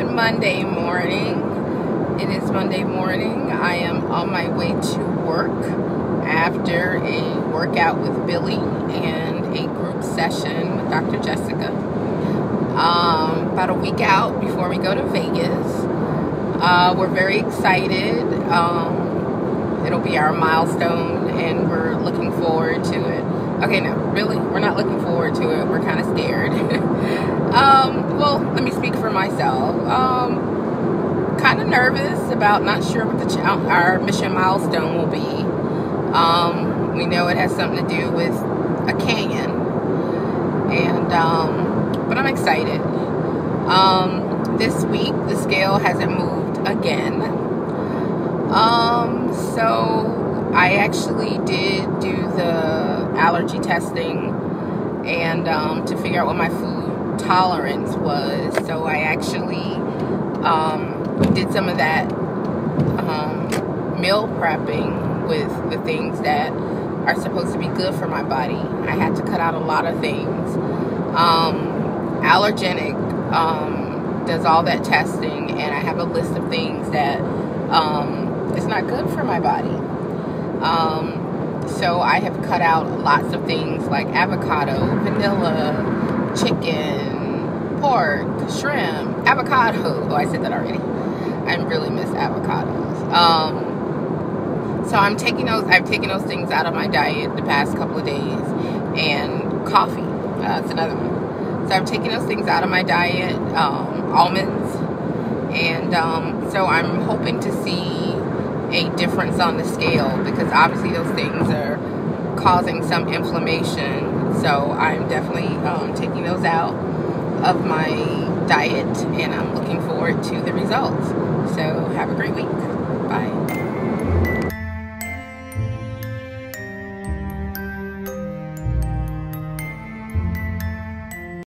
Monday morning. It is Monday morning. I am on my way to work after a workout with Billy and a group session with Dr. Jessica. About a week out before we go to Vegas. We're very excited. It'll be our milestone and we're looking forward to it. Okay, no, really, we're not looking forward to it. We're kind of scared. Well, let me speak for myself. Kind of nervous about, not sure what our mission milestone will be. We know it has something to do with a canyon, and but I'm excited. This week the scale hasn't moved again. So I actually did do the allergy testing and to figure out what my food tolerance was. So I actually did some of that meal prepping with the things that are supposed to be good for my body. I had to cut out a lot of things. Allergenic does all that testing, and I have a list of things that is not good for my body. So I have cut out lots of things like avocado, vanilla, chicken, pork, shrimp, avocado. Oh, I said that already. I really miss avocados. So I've taken those things out of my diet the past couple of days, and coffee. That's another one. So I'm taking those things out of my diet, almonds, and so I'm hoping to see a difference on the scale, because obviously those things are causing some inflammation. So I'm definitely taking those out of my diet, and I'm looking forward to the results. So have a great week. Bye.